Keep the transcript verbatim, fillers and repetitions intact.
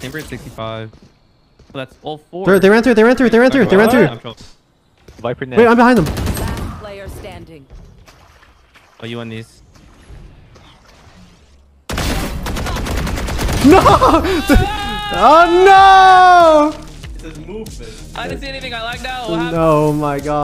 Chamber at sixty-five. Oh, that's all four. They're, they ran through. They ran through. They ran through. They ran through. Viper net. Wait, I'm behind them. Last player standing. Oh, you on these? No! Oh no! It says movement. I didn't see anything. I like now. Oh my god.